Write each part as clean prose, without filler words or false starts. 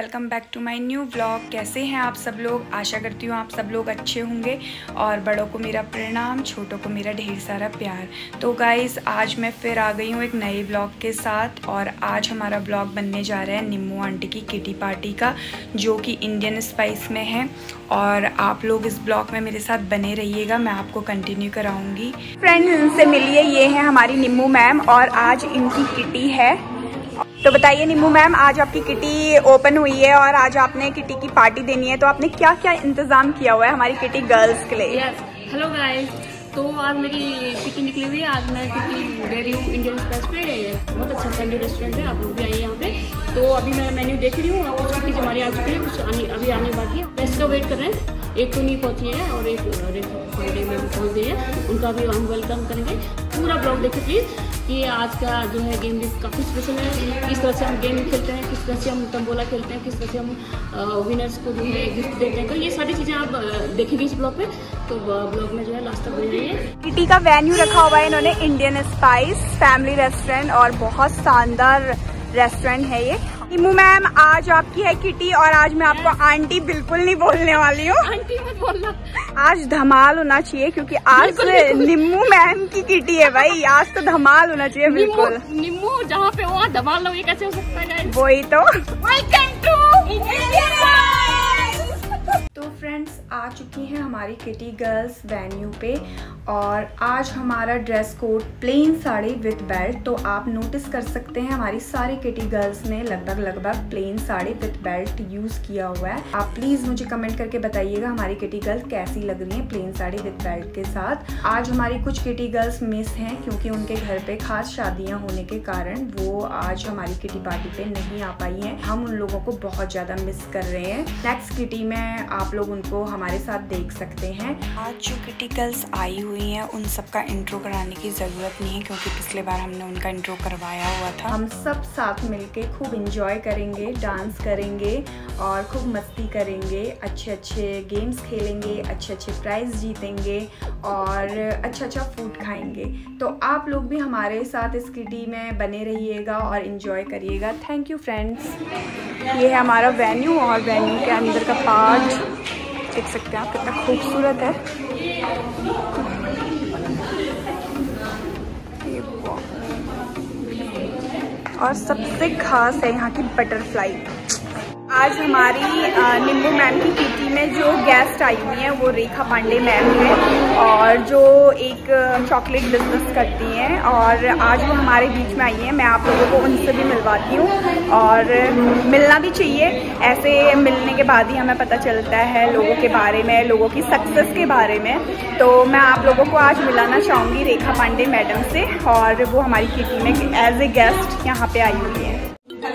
Welcome back to my new vlog. कैसे हैं आप सब लोग? आशा करती हूँ आप सब लोग अच्छे होंगे और बड़ों को मेरा प्रणाम, छोटों को मेरा ढेर सारा प्यार। तो गाइस आज मैं फिर आ गई हूँ एक नए ब्लॉग के साथ और आज हमारा ब्लॉग बनने जा रहा है निम्मू आंटी की किटी पार्टी का, जो कि इंडियन स्पाइस में है। और आप लोग इस ब्लॉग में मेरे साथ बने रहिएगा, मैं आपको कंटिन्यू कराऊंगी। फ्रेंड्स इनसे मिलिए, ये है हमारी निम्मू मैम और आज इनकी किटी है। तो बताइए निम्मू मैम, आज आपकी किटी ओपन हुई है और आज आपने किटी की पार्टी देनी है, तो आपने क्या क्या इंतजाम किया हुआ है हमारी किटी गर्ल्स के लिए? हेलो गाइस, तो आज मेरी किटी निकली हुई है। आज मैं किटी दे रही हूँ इंडियन स्पाइस पे। बहुत अच्छा फैमिली रेस्टोरेंट है, आप लोग भी आइए यहाँ पे। तो अभी मैं मेन्यू देख रही हूँ, कुछ किटी हमारी आ चुकी है, कुछ अभी आने बाकी है। बेस्ट का वेट कर रहे हैं, एक तो नहीं पहुँची है और एक फ्राइडे में भी पहुँच गई है, उनका भी हम वेलकम करेंगे। पूरा ब्लॉग देखिए प्लीज़ कि आज का जो है गेम भी काफ़ी स्पेशल है। किस तरह से हम गेम खेलते हैं, किस तरह से हम तंबोला खेलते हैं, किस तरह से हम विनर्स को जो है गिफ्ट देते हैं, तो ये सारी चीज़ें आप देखेंगे इस ब्लॉग पे। तो ब्लॉग में जो है लास्ट तक बने रहिए। किटी का वेन्यू रखा हुआ है इन्होंने इंडियन स्पाइस फैमिली रेस्टोरेंट और बहुत शानदार रेस्टोरेंट है ये। निम्मू मैम आज आपकी है किटी और आज मैं आपको आंटी बिल्कुल नहीं बोलने वाली हूँ। आंटी मत बोलना, आज धमाल होना चाहिए क्योंकि आज निम्मू मैम की किटी है भाई, आज तो धमाल होना चाहिए। बिल्कुल निम्मू जहाँ पे वहाँ धमाल लोग, कैसे हो सकता है? वही तो। Welcome to Indian spice. तो फ्रेंड्स आ चुकी हैं हमारी किटी गर्ल्स वेन्यू पे और आज हमारा dress code plain sari with belt. तो आप नोटिस कर सकते हैं हमारी सारी किटी गर्ल्स ने लगभग plain sari with belt use किया हुआ है। आप प्लीज़ मुझे कमेंट करके बताइएगा हमारी किटी गर्ल्स कैसी लग रही हैं प्लेन साड़ी विद बेल्ट के साथ। आज हमारी कुछ किटी गर्ल्स मिस हैं क्योंकि उनके घर पे खास शादियाँ होने के कारण वो आज हमारी किटी पार्टी पे नहीं आ पाई हैं। हम उन लोगों को बहुत ज़्यादा मिस कर रहे हैं। नेक्स्ट किटी में आप लोग उनको हमारे साथ देख सकते हैं। आज जो किटी गर्ल्स आई हुई हैं उन सबका इंट्रो कराने की ज़रूरत नहीं है क्योंकि पिछले बार हमने उनका इंट्रो करवाया हुआ था। हम सब साथ मिलके खूब इंजॉय करेंगे, डांस करेंगे और खूब मस्ती करेंगे, अच्छे गेम्स खेलेंगे, अच्छे प्राइज जीतेंगे और अच्छा फूड खाएंगे। तो आप लोग भी हमारे साथ इस किटी में बने रहिएगा और इंजॉय करिएगा। Thank you friends. ये है हमारा वेन्यू और वेन्यू के अंदर का पार्ट देख सकते हैं आप, कितना खूबसूरत है। और सबसे खास है यहाँ की बटरफ्लाई। आज हमारी निम्मू मैम की किटी में जो गेस्ट आई हुई हैं वो रेखा पांडे मैम है और जो एक चॉकलेट बिजनेस करती हैं और आज वो हमारे बीच में आई हैं। मैं आप लोगों को उनसे भी मिलवाती हूँ और मिलना भी चाहिए, ऐसे मिलने के बाद ही हमें पता चलता है लोगों के बारे में, लोगों की सक्सेस के बारे में। तो मैं आप लोगों को आज मिलाना चाहूँगी रेखा पांडे मैडम से और वो हमारी किटी में एज ए गेस्ट यहाँ पे आई हुई है।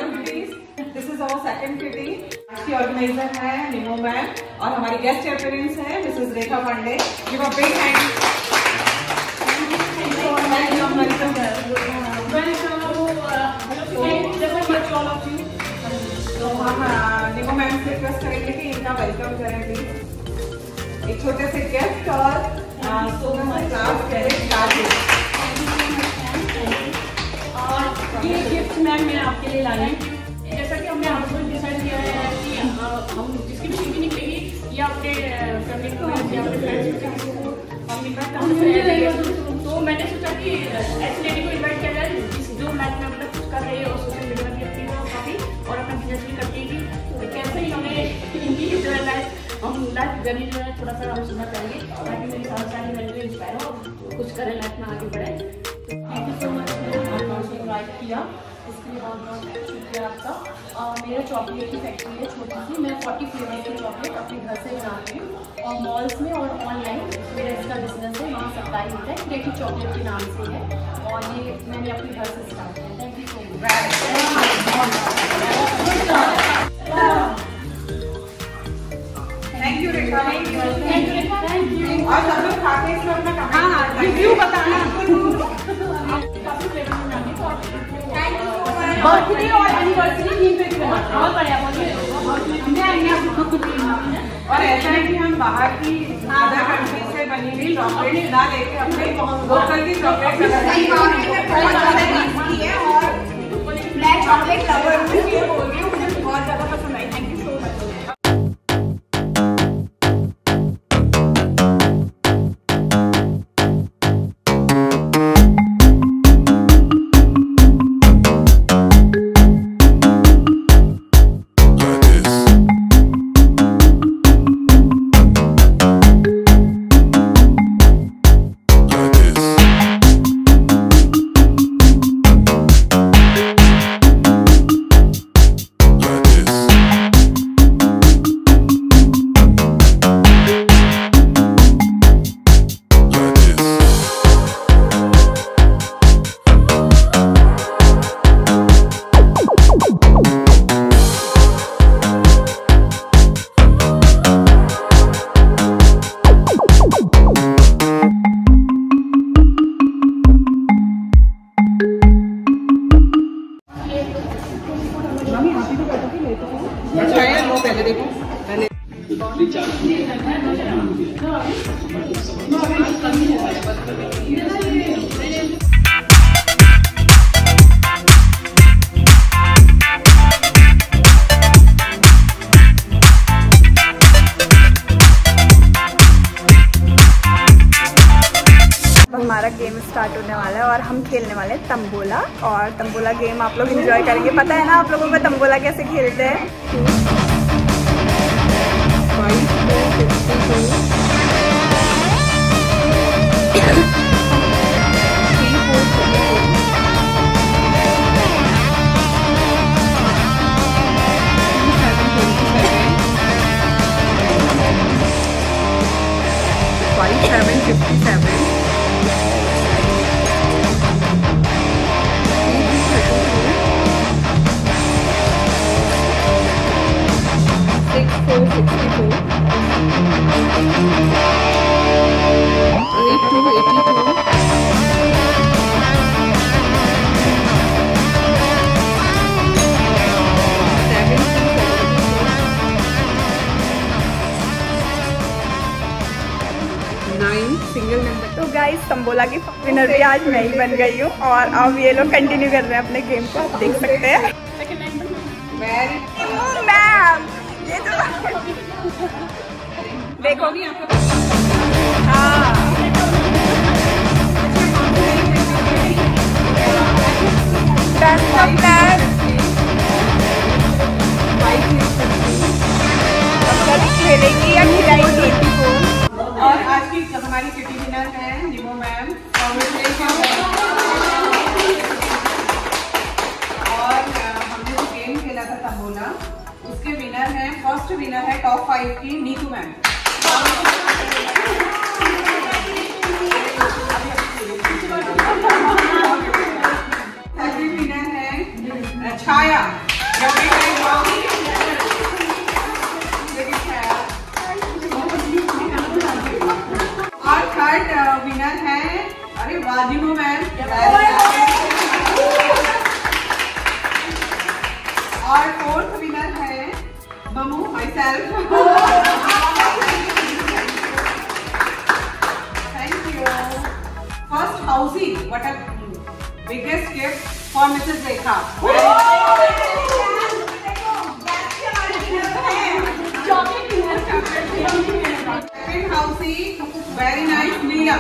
सेकंड किटी की ऑर्गेनाइजर है निम्मू मैम और हमारी गेस्ट चेयरपर्सन है Mrs Rekha Pandey. Give a big hand. तो हम निम्मू मैम से रिक्वेस्ट करेंगे कि इनका वेलकम करें प्लीज, एक छोटे से गिफ्ट और और ये गिफ्ट मैम मैं आपके लिए लाई हूँ। जैसा कि हमने आपको डिसाइड किया है कि हम जिसकी भी किटी निकलेगी या अपने फैमिली को या अपने फ्रेंड्स को हम इन्वाइट करेंगे। तो मैंने सोचा कि ऐसी लेडी को इन्वाइट किया जाए जो लाइफ में मतलब कुछ कर रही है और सोशल मीडिया भी एक्टिव है काफ़ी और अपना बिजनेस भी करती है। तो कैसे ही हमें इनकी जो है लाइफ हम लाइफ जर्नी जो है थोड़ा सा हम सुनना चाहेंगे ताकि मेरी सारी मैंने इंस्पायर हो, कुछ करें लाइफ में आगे बढ़े। थैंक यू सो मच आपने इन्वाइट किया, इसके लिए बहुत शुक्रिया आपका। मेरा चॉकलेट की फैक्ट्री है छोटी सी, मैं 40 फ्लेवर्स की चॉकलेट अपने घर से बनाती हूँ और मॉल्स में और ऑनलाइन मेरा इसका बिजनेस है, वहाँ सप्लाई होता है। क्रिएटिव चॉकलेट के नाम से है और ये मैंने अपने घर से स्टार्ट किया। Thank you so much. Thank you Rekha. Thank you. और सब लोग खाते हैं अपना हाँ रिव्यू बताना। बर्थडे और एनिवर्सरी थीम पे भी बहुत बढ़िया और ऐसा है कि हम बाहर की अदर कंट्री से बनी हुई चॉकलेट ना लेके अपने लोकल की चॉकलेट और मैं चॉकलेट लवर हूँ, मुझे बहुत ज़्यादा पसंद आई। स्टार्ट होने वाला है और हम खेलने वाले हैं तंबोला। और तंबोला गेम आप लोग एंजॉय करेंगे। पता है ना आप लोगों को तंबोला कैसे खेलते हैं। Single number. तो गाइस तंबोला की विनर भी आज मैं ही बन गई हूँ और अब ये लोग कंटिन्यू कर रहे हैं अपने गेम को, आप देख सकते हैं। मैम ये तो देखो हाँ खेलेंगी या खिलाएंगी। और आज की हमारी किटी विनर है निमो मैम। और हमने जो गेम खेला था तंबोला उसके विनर है, फर्स्ट विनर है टॉप 5 की नीतू मैम। सेकंड विनर है छाया। और थर्ड विनर है अरे वाजिमो मैम। और फोर्थ विनर है ममू myself. Thank you. First housie what a biggest gift for Mrs Rekha. Second housie very nice Neelam.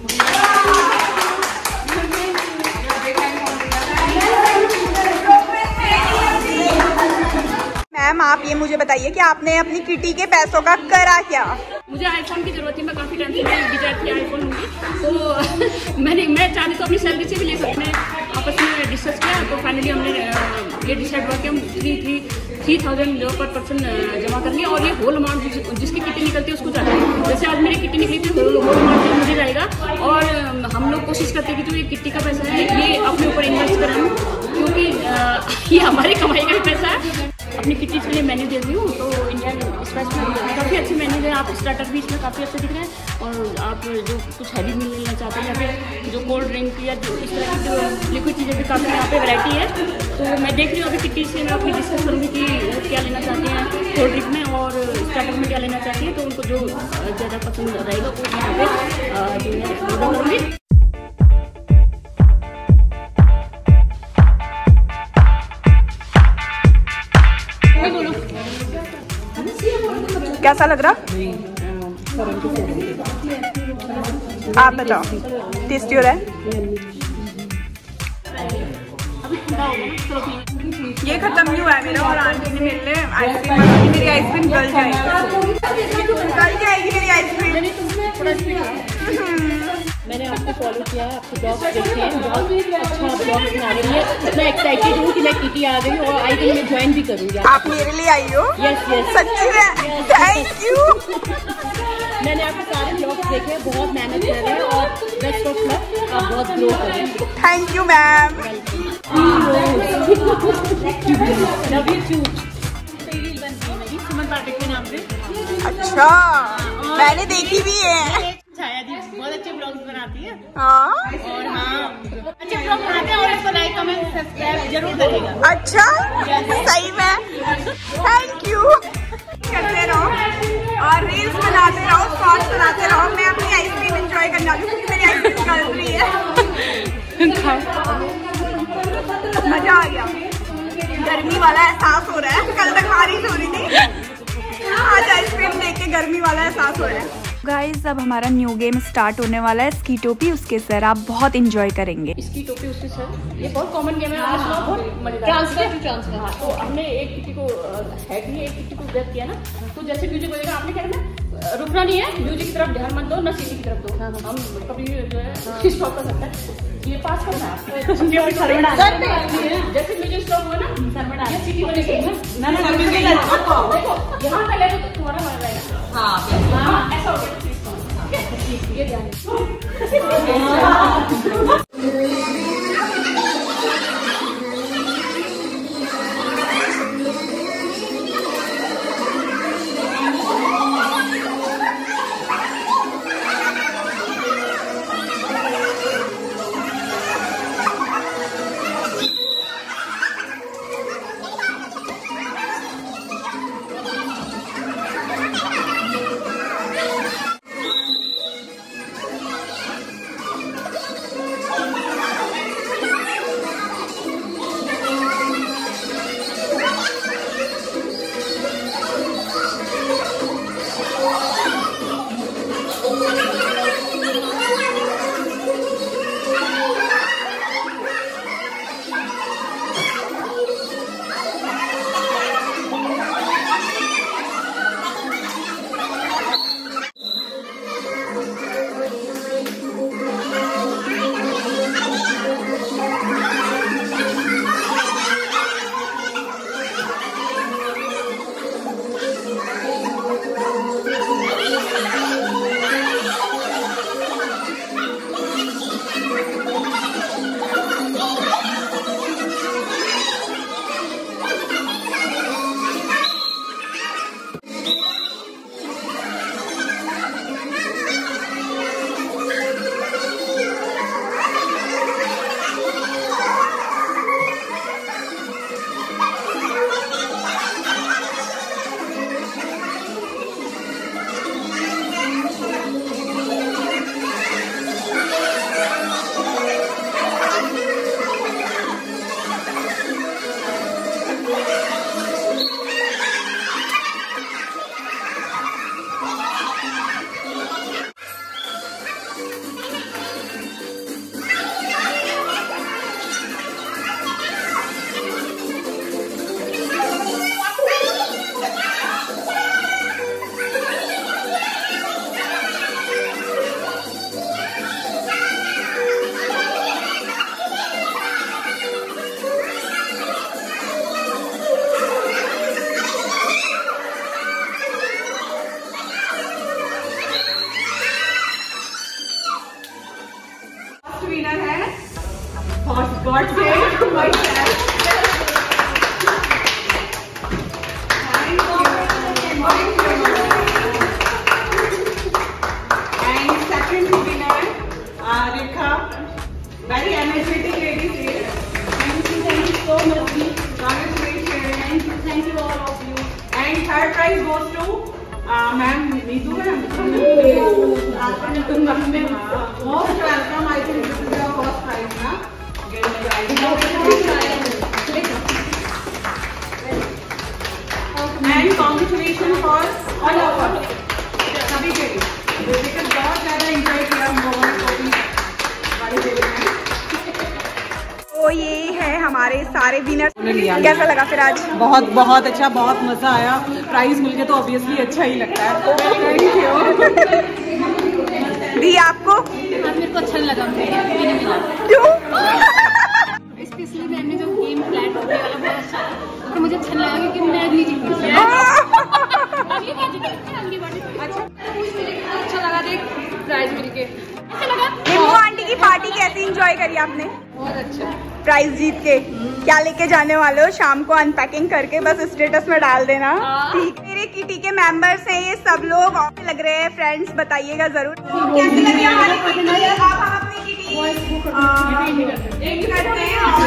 Ma'am आप ये मुझे बताइए कि आपने अपनी किटी के पैसों का करा क्या? मुझे आईफोन की जरूरत थी, मैं काफी टाइम से डिजायर थी आईफोन लूंगी, तो मैं चाहती तो अपनी सैलरी से भी ले सकते हैं। आपस में डिस्कस किया तो फाइनली हमने ये डिसाइड हुआ कि हम 3,000 पर पर्सन जमा करेंगे और ये होल अमाउंट जिसकी किटी निकलती है उसको जाता है। जैसे आज मेरी किटी निकली थी होल अमाउंट मुझे जाएगा और हम लोग कोशिश करते हैं कि जो ये किटी का पैसा है ये अपने ऊपर इन्वेस्ट करें, क्योंकि ये हमारी कमाई का पैसा है। अपनी किटीज के लिए मेन्यू दे रही हूँ, तो इंडियन स्पेस में काफ़ी अच्छे मेन्यू हैं। आप स्टार्टर भी इसमें काफ़ी अच्छे दिख रहे हैं और आप जो कुछ हैवी मील लेना चाहते हैं या फिर जो कोल्ड ड्रिंक या जो इस तरह की जो लिक्विड चीज़ें भी काफ़ी यहाँ पे वैरायटी है। तो मैं देख रही हूँ अभी किटी से मैं अपनी डिस्कस करूँगी कि वो क्या लेना चाहते हैं कोल्ड ड्रिंक में और स्टार्टर में क्या लेना चाहती हैं, तो उनको जो ज़्यादा पसंद रहेगा वो यहाँ पे जो है ऑर्डर करूँगी। कैसा लग रहा? आप बताओ टेस्टी हो रहा है? ये खत्म नहीं हुआ है मेरा और आंटी ने मेरे लिए आइसक्रीम बनाई। मेरी आइसक्रीम गल जाएगी मेरी आइसक्रीम। मैंने आपको फॉलो किया है, आपके ब्लॉग्स देखे हैं, बहुत अच्छा ब्लॉग्स बना रही है। मैं एक्साइटेड हूँ कि मैं किटी आ गई और आई थिंक मैं ज्वाइन भी करूँगी। आप मेरे लिए आई हो? यस यस सच्ची में थैंक यू। मैंने आपके सारे ब्लॉग्स देखे, बहुत मेहनत कर रहे हैं और बेस्ट ऑफ लक, आप बहुत ग्रो करें। Thank you ma'am. Love you too. Suman Pathak के नाम पे। अच्छा मैंने देखी भी है। छाया दी बहुत अच्छे ब्लॉग्स बनाती है। हाँ और हाँ अच्छे ब्लॉग बनाते हैं और इसको लाइक कमेंट सब्सक्राइब जरूर करेगा। अच्छा सही में थैंक यू। करते रहो और रील्स बनाते रहो, शॉर्ट्स बनाते रहो। मैं अपनी आइसक्रीम एंजॉय करने वाली हूँ क्योंकि मेरी आइसक्रीम गल रही है। मजा आ गया। गर्मी वाला एहसास हो रहा है, कल तक बारिश हो रही थी, आज आइसक्रीम देख के गर्मी वाला एहसास हो रहा है। गाइस अब हमारा न्यू गेम स्टार्ट होने वाला है, स्की टोपी उसके सर। आप बहुत इंजॉय करेंगे। इसकी टोपी उसके सर, ये बहुत कॉमन गेम है, बहुत मजेदार। ट्रांसफर। हाँ, तो हमने एक किटी को हेड में एक किटी को ग्रैब किया ना, तो जैसे म्यूजिक बजेगा आपने क्या करना, रुकना नहीं है, म्यूजिक की तरफ ध्यान मत दो, ना सीटी की तरफ दो। हम कभी जो है स्टॉप कर सकते हैं, ये पास करना है आपको। जैसे म्यूजिक स्टॉप हुआ ना, ये सीटी बजेगी ना, देखो यहाँ का लेवल तो तुम्हारा बन रहेगा। हाँ ऐसा हो गया, ये ध्यान विनर है गॉड से myself. And second winner, Rekha, very energetic lady here. Thank you so much. Congratulations. Thank you all of you. And third prize goes to ma'am Neetu है. Most welcome. I think this is your first prize ना. And congratulations for all of us. सभी के लिए. बेटा बहुत ज़्यादा enjoy किया हम लोगों को भी हमारे देश में. तो ये है हमारे सारे विनर. कैसा लगा फिर आज? बहुत बहुत अच्छा, बहुत मजा आया. प्राइज मिल गया तो ऑब्वियसली अच्छा ही लगता है. Thank you. दी आपको? मेरे को अच्छा लगा. क्यों? स्पेशली मैंने जो गेम प्लान किया वाला बहुत अच्छा था, तो मुझे अच्छा लगा क्योंकि मैं नहीं जीती. अच्छा लगा देख प्राइज मिल के. अच्छा लगा. निम्बू आंटी की पार्टी कैसी एंजॉय करी आपने? बहुत अच्छा. प्राइज जीत के क्या लेके जाने वाले हो? शाम को अनपैकिंग करके बस स्टेटस में डाल देना. ठीक. मेरे किटी के मेंबर्स हैं ये सब लोग. और लग रहे हैं फ्रेंड्स, बताइएगा जरूर कैसे लगी हमारी किटी. आप अपनी किटी करते हैं.